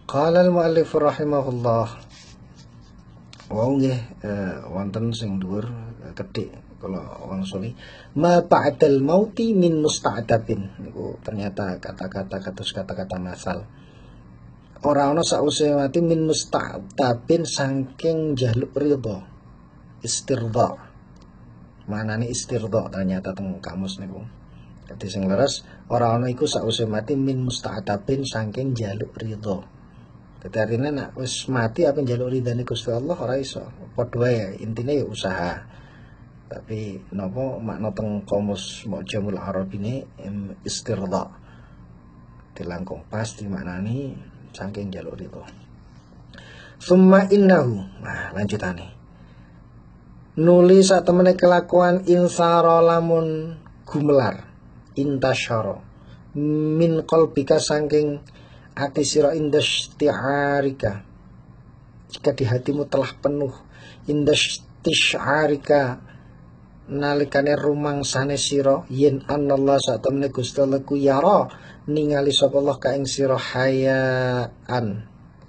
Qala al-muallif rahimahullah. Wau nggih wonten sing dhuwur kedhik kula wangsuli ma ba'dal mauti min musta'dabin niku ternyata kata-kata kados kata-kata masal. Ora ana sause mati min musta'dabin saking njaluk ridha. Istirda. Manane istirda ternyata teng kamus niku. Dadi sing leres ora ana iku sause mati min musta'dabin saking njaluk ridha. Dadi artine nek wis mati apa njaluk ridane Gusti Allah ora iso. Padha wae intine ya usaha. Tapi napa makna teng kamus Mu'jamul Arabine istirda. Dilangkung pas dimaknani saking njaluk ridha. Summa innahu. Nah, lanjutane. Nuli satemene kelakuan insara lamun gumelar intasyara min qalbika saking ati sira indasti'arika jika di hatimu telah penuh indasti'arika nalikane rumangsane sira yen anallah satemene Gusti Allah ku yara ningali sapa Allah ka ing sira hayaan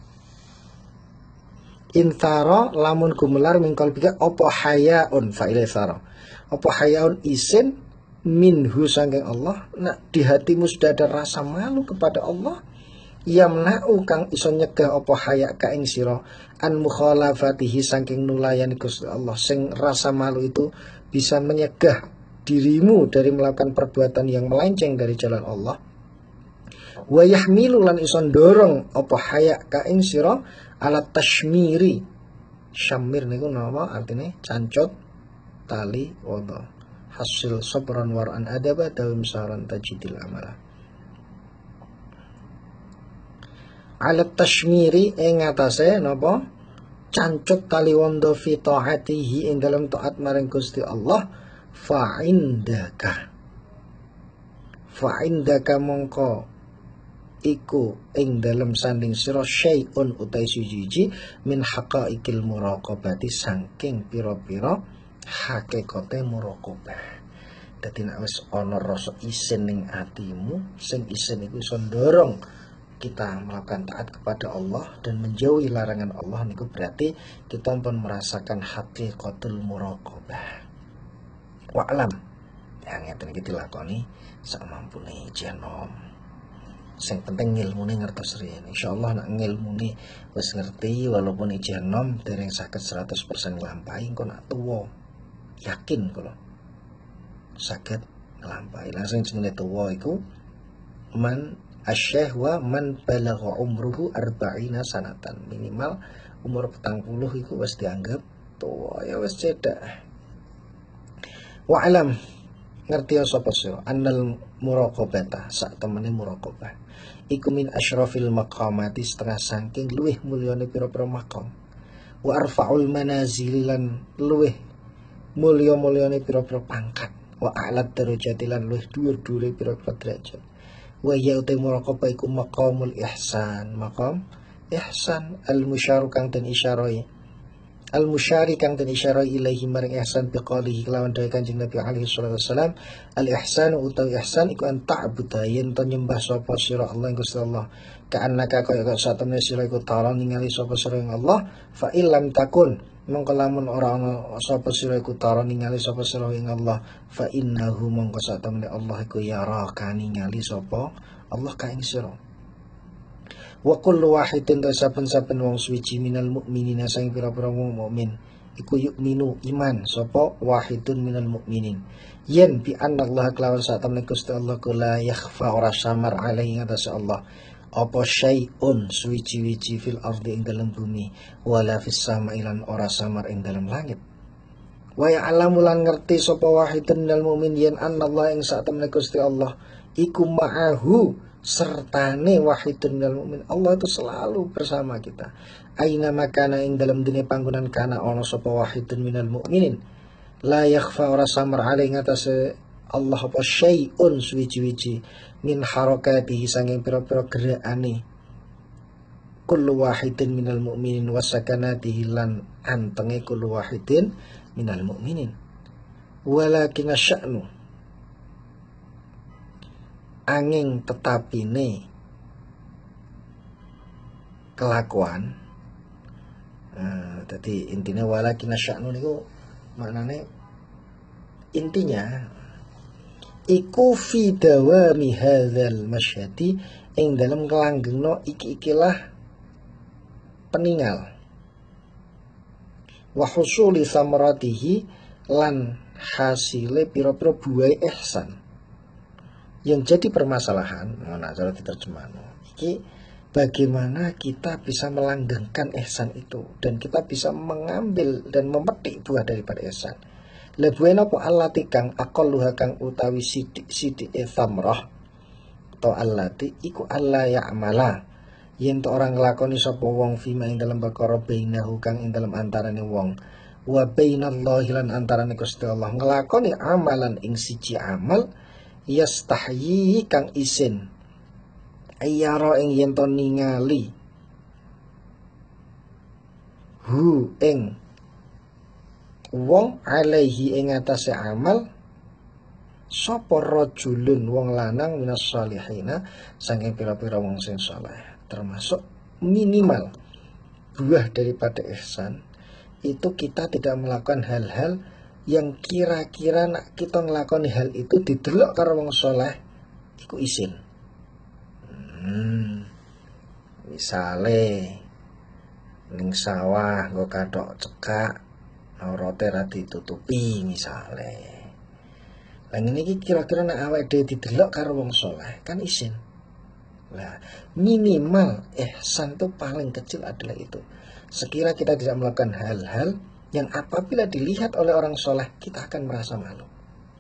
intara lamun gumelar min qalbika apa hayaun fa'il thara apa hayaun isin minhu saking Allah. Nah di hatimu sudah ada rasa malu kepada Allah yamna'u kang iso nyegah apa haya ka ing sira an mukhalafatihi saking nulayani Gusti Allah. Sing rasa malu itu bisa menyegah dirimu dari melakukan perbuatan yang melenceng dari jalan Allah. Wa yahmilu lan iso ndorong apa haya ka ing sira ala tashmiri. Syamir niku napa artine cancut tali wada. Hasil sabran war'an adaba dawim saran tajidil amala. Alat tashmiri ing atase napa cancut tali wanda fi taatihi ing dalam taat maring Gusti Allah fa indaka mongko iku ing dalam sanding sira syai'un utai siji min haqaiqil muraqabati saking pira-pira hakikate muraqabah. Dadi nek wis ana rasa isin ning atimu sing isin iku iso ndorong kita melakukan taat kepada Allah dan menjauhi larangan Allah niku berarti kita pun merasakan haqiqatul muraqabah. Wa alam yang ngeten iki dilakoni sak mampune jenom. Sing penting ngilmune ngertos riyen. Insyaallah nek ngilmune wis ngerti walaupun jenom dereng saged 100% nglampahi engko nek tuwa yakin kula saged nglampahi. Langsung jenenge tuwa iku man asyih wa man balagha umruhu arba'ina sanatan. Minimal umur 40 iku wis dianggap tuwa, ya wis cedak. Wa alam ngerti sapa sira annal muraqabata sak temene muraqabah iku min asyrafil maqamati setengah saking luwih mulyane pira-pira maqam wa arfa'ul manazil lan luwih mulya-mulyane pira-pira pangkat wa a'lat darajati lan luwih dhuwur-dhuwure pira-pira derajat. Wa ya utai muraqabah iku maqamul ihsan, maqam ihsan al-musyari kang den isyarai al-musyari kang den isyarai ilaihi maring ihsan biqalihi kelawan dawuh Kanjeng Nabi alaihi salatu wasalam al-ihsan utawi ihsan iku an ta'budu yen to nyembah sapa sira Allah Gusti Allah ka'annaka kaya satemene sira iku tara ningali sapa sira ing Allah fa illam takun mongko lamun ora ana sapa sira iku tara ningali sapa sira ing Allah fa innahu mongko satemene Allah iku yaraka ningali sapa Allah ka ing sira. Wa kullu wahidin saben-saben wong suci minal mukminina sang pira-pira wong mukmin iku yu'minu iman sapa wahidun minal mukminin yen bi anna Allah kelawan satemene Gusti Allah la yakhfa ora samar alaihi atas Allah apa syai'un suwi-wiji fil ardi ing dalam bumi wala fis sama'i lan ora samar ing dalam langit. Wa ya'lamu lan ngerti sapa wahidun minal mukmin yen anna Allah ing satemene Gusti Allah iku ma'ahu sertane wahidun minal mukmin Allah itu selalu bersama kita. Aina makana ing dalam dunia panggonan kana ana sapa wahidun minal mukminin la yakhfa ora samar alaihi atase Allah apa syai'un suwi-wiji min harakatihi sanging pira-pira gerakane kullu wahidin minal mukminin wa sakanatihi lan antenge kullu wahidin minal mukminin walakin asya'nu angin tetapine kelakuan. Jadi intinya walakin sya'nu niku maknane intinya iku fi dawami hadzal masyhadi ing dalem kelanggengno ikilah peninggal wa husuli samaratihi lan hasile pira-pira buah ihsan. Yang jadi permasalahan mana cara diterjemahkan iki bagaimana kita bisa melanggengkan ihsan itu dan kita bisa mengambil dan memetik buah daripada ihsan. Lebuena po allati kang aqalluha kang utawi sidik thamrah atau allati iku alla ya'mala yen to orang nglakoni sapa wong fima ing dalam perkara bainahu kang ing dalam antarane wong wa bainallahi lan antarane Gusti Allah nglakoni amalan ing siji amal yastahyi kang isin ayyara ing yen to ningali hu ing wong alaihi ing atase amal sapa rajulun wong lanang minas salihina saking pira-pira wong sing saleh. Termasuk minimal buah daripada ihsan itu kita tidak melakukan hal-hal yang kira-kira nak kita ngelakoni hal itu didelok karo wong saleh iku isin. Misale ning sawah nggo kathok cekak aurote ra ditutupi misale. Lah ngene iki kira-kira nek awake dhewe didelok karo wong saleh kan isin. Lah minimal ihsan itu paling kecil adalah itu. Sekira kita tidak melakukan hal-hal yang apabila dilihat oleh orang soleh kita akan merasa malu.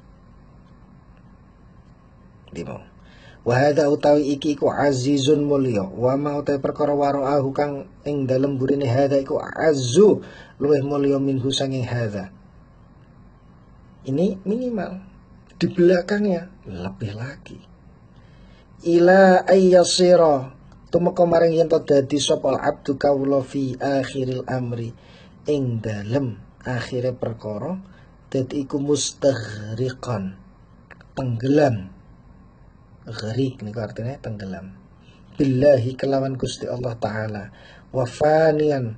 Dimo. Wa hadza utawi iki ku azizun mulya wa ma uta perkara waraahu kang ing dalem burine hadza iku azzu luwih mulya minhu sanging hadza. Ini minimal. Di belakangnya lebih lagi. Ila ayyasira tumeka maring yen to dadi sapa abdu kawula fi akhiril amri ing dalem akhire perkara dadi iku mustaghriqan tenggelam. Gharik niku artinya tenggelam billahi kelawan Gusti Allah taala wa fanian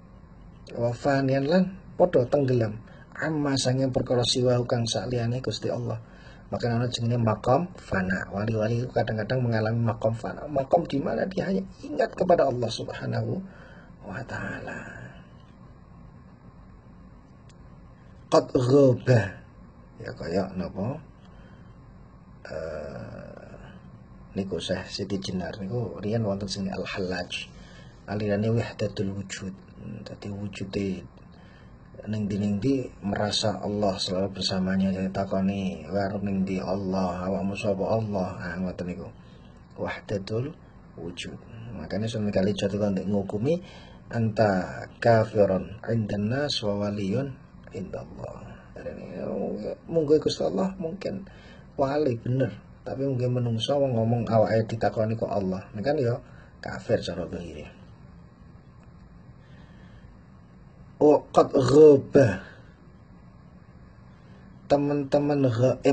lan padha tenggelam amma sange perkara siwa kang saliyane Gusti Allah. Maka ana jenenge maqam fana. Wali-wali itu kadang-kadang mengalami maqam fana. Maqam di mana dia hanya ingat kepada Allah Subhanahu wa taala. Qad ghaba. Ya kaya napa? Niku Syekh Siti Jenar niku riyen wonten sing Al-Hallaj. Alirane wahdatul wujud. Dadi wujude ning ndi merasa Allah selalu bersamanya jadi takoni warung ning ndi Allah awakmu sapa Allah ngoten niku wahdatul wujud. Makanya sekali jatuh kan ngukumi anta kafirun indan nas wa waliyun indallah. Munggo Gusti Allah mungkin wali bener tapi mungkin menungso ngomong awake ditakoni kok Allah ini kan ya kafir cara zahire. Qad ghaba teman-teman ghaib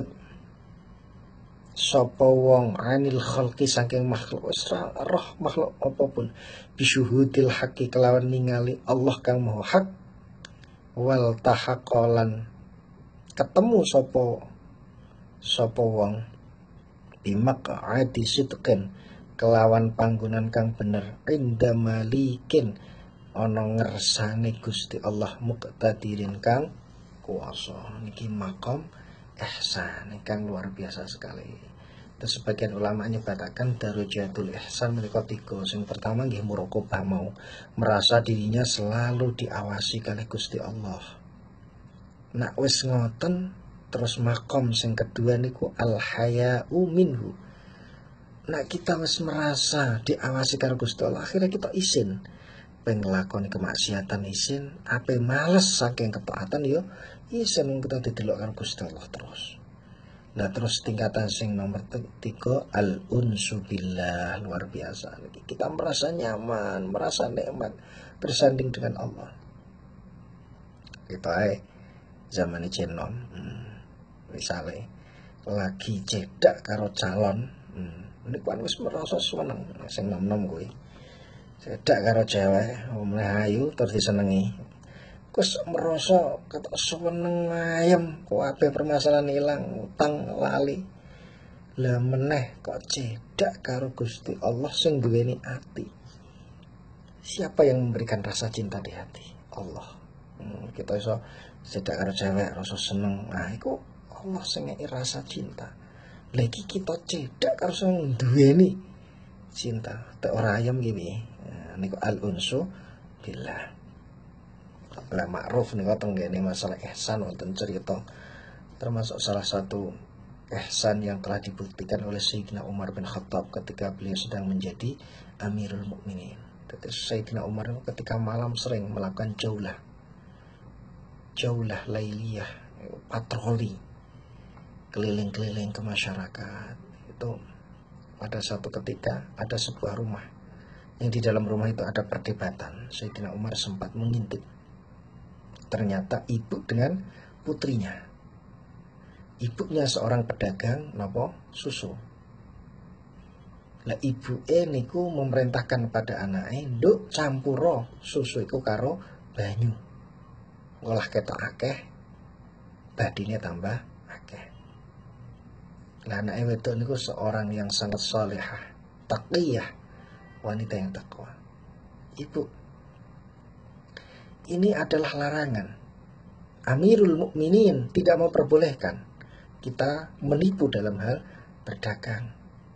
sapa wong anil khalqi saking makhluk roh makhluk apapun bisyuhudil haqqi kelawan ningali Allah kang maha hak wal tahaqalan ketemu sapa wong bimaq'adi sidqin kelawan panggonan kang bener inda malikin ana ngersane Gusti Allah muqtadirin kang kuwasa. Niki makom ihsan kang luar biasa sekali. Terus sebagian ulama nyebatakan darajatul ihsan menika 3. Sing pertama nggih muraqabah mau merasa dirinya selalu diawasi kalih Gusti Allah. Nak wis ngoten terus makom sing kedua niku al haya'u minhu. Nak kita wis merasa diawasi karo Gusti Allah akhirnya kita isin penglakoni kemaksiatan isin, apa males saking ketaatan yo isin kita didelok karo Gusti Allah terus. Nah terus tingkatan sing nomor 3 al unsu billah luar biasa. Kita merasa nyaman, merasa nikmat bersanding dengan Allah. Kita zaman jenom, misalnya lagi cedak karo calon, ini kan wis merasa seneng sing nom-nom kuwi. cedak karo cewek mulai ayu terus disenengi kus merasa ketok seneng ayem kabeh permasalahan hilang utang lali lah meneh kok cedak karo Gusti Allah sing duweni ati. Siapa yang memberikan rasa cinta di hati? Allah. Kita iso cedak karo cewek rasa seneng, nah iku Allah sing ngeki rasa cinta. Lagi kita cedak karo sing duweni cinta tek ora ayem gini. Nah, niku al-unsu billah. Lah ma'ruf niku tenggene masalah ihsan wonten cerita termasuk salah satu ihsan yang telah dibuktikan oleh Sayyidina Umar bin Khattab ketika beliau sedang menjadi Amirul Mukminin. Jadi Sayyidina Umar ketika malam sering melakukan jaulah lailiyah, patroli keliling-keliling ke masyarakat. Itu pada satu ketika ada sebuah rumah yang di dalam rumah itu ada perdebatan. Sayyidina Umar sempat mengintip. Ternyata ibu dengan putrinya. Ibunya seorang pedagang nopo susu. Lah ibu niku memerintahkan pada anake nduk campuro susu iku karo banyu. Ngolah ketok akeh, badine tambah akeh. Lah anake wedok niku seorang yang sangat salehah, taqiyah, wanita yang takwa. Ibu, ini adalah larangan. Amirul Mukminin tidak memperbolehkan kita menipu dalam hal berdagang.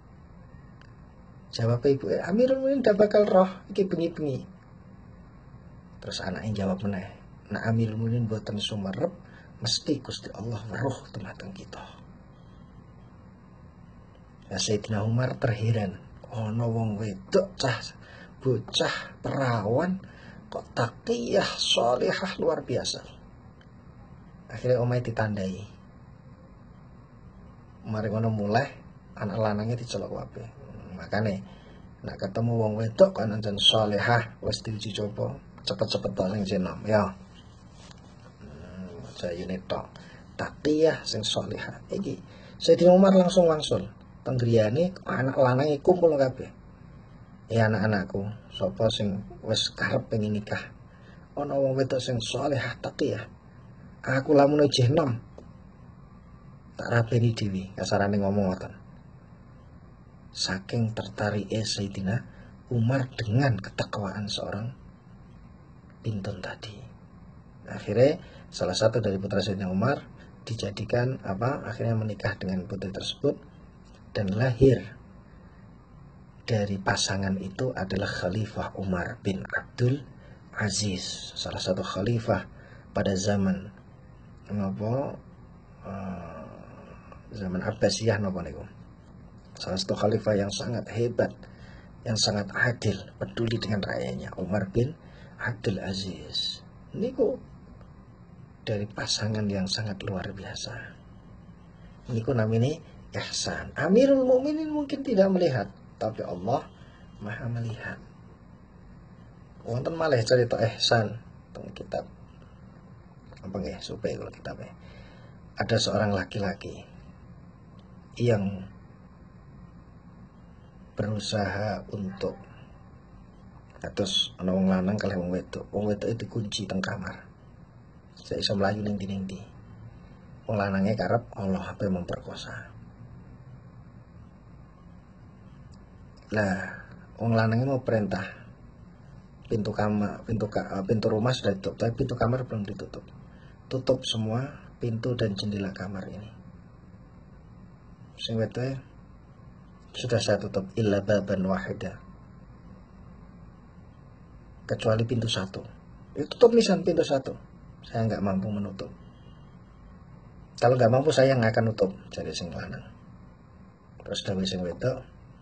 Jawab ibu, Amirul Mukminin tidak bakal roh iki bengi-bengi. Terus anaknya jawab meneh, nah Amirul Mukminin boten sumerep, mesti Gusti Allah weruh dumateng kita. Ya Sayyidina Umar terheran, ana wong wedok cah bocah perawan kok taqiyah sholihah luar biasa. Akhirnya omahe ditandai. Mari ngono mulai anak lanangnya dicelok kabeh. Makane nek ketemu wong wedok kan ancen sholihah wis diuji coba cepet-cepet tok sing jenom ya. Jayune tok. Taqiyah sing sholihah. Iki Sayyidina Umar langsung wangsul. Tenggriane anak lanange kumpul kabeh. Ya anak-anakku, sapa sing wis karep pengen nikah. Ana wong wedok sing sholihah taqiyah. Aku lamun ijih nom. Tak rabeni dhewe, kasarane ngomong ngoten. Saking tertarike Sayyidina Umar dengan ketakwaan seorang pintun tadi. Akhirnya salah satu dari putra Sayyidina Umar dijadikan akhirnya menikah dengan putri tersebut dan lahir dari pasangan itu adalah Khalifah Umar bin Abdul Aziz, salah satu khalifah pada zaman zaman Abbasiyah napa niku. Salah satu khalifah yang sangat hebat, yang sangat adil, peduli dengan rakyatnya, Umar bin Abdul Aziz. Niku dari pasangan yang sangat luar biasa. Niku namanya ihsan. Amirul Mukminin mungkin tidak melihat, tapi Allah Maha melihat. Wonten malih cerita ihsan teng kitab apa nggih supaya kalau kitabnya. Ada seorang laki-laki yang berusaha untuk terus ana wong lanang kalih wong wedok. Wong wedok itu dikunci teng kamar. Saya iso mlayu ning ndi-ndi. Wong lanange karep Allah ape memperkosa. Lah, wong lanange mau perintah pintu kamar, pintu rumah sudah ditutup, tapi pintu kamar belum ditutup. Tutup semua pintu dan jendela kamar ini. Sing wedok sudah saya tutup illa baban wahida. Kecuali pintu satu. Itu tutup nisan pintu satu. Saya nggak mampu menutup. Kalau nggak mampu saya nggak akan nutup. Jadi sing lanang. Terus dawuh sing wedok,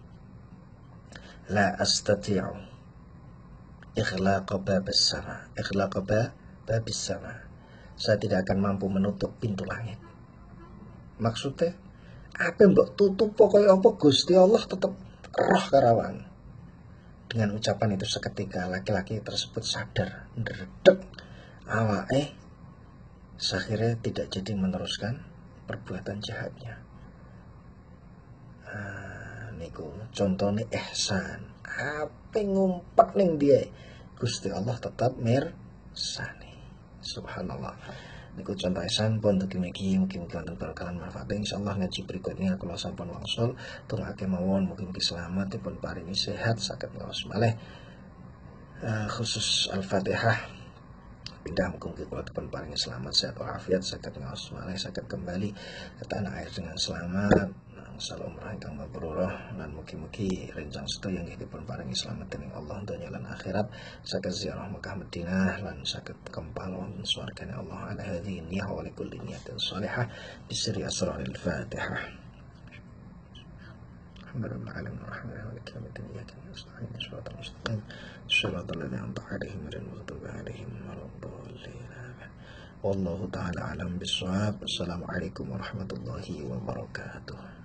la astati'u ikhlaqa babis sama. Ikhlaqa babis sama. Saya tidak akan mampu menutup pintu langit. Maksudnya, apa yang mbok tutup pokoknya apa Gusti Allah tetap roh karawan. Dengan ucapan itu seketika laki-laki tersebut sadar, ndredeg awake, akhirnya tidak jadi meneruskan perbuatan jahatnya. Niku contohnya ihsan. ape ngumpet ning dia Gusti Allah tetap mirsani. Subhanallah. Niku contoh sampun mugi-mugi wonten berkahan manfaat. Insyaallah ngaji berikutnya kalau sampun wangsul tungake mawon mugi-mugi selamat dipun paringi sehat saged ngaos malih. Khusus Al-Fatihah pindah mugi kula dipun paringi selamat sehat walafiat saged ngaos malih saged kembali ke tanah air dengan selamat. Salam ingkang mabrur lan mugi-mugi rencang sedaya nggih dipun paringi slamet dening Allah donya lan akhirat saged ziarah Mekah Madinah lan saged kempal wonten swargane Allah ala hadhihi niyyah wa likulli niyatin shalihah bisri asraril Fatihah. Alhamdulillah alamin arrahmanir rahim maliki yaumiddin iyyaka nasta'in ihdinas mustaqim shiratal ladzina an'amta 'alaihim ghairil maghdubi 'alaihim waladdallin. Wallahu ta'ala alam bissawab. Assalamualaikum warahmatullahi wabarakatuh.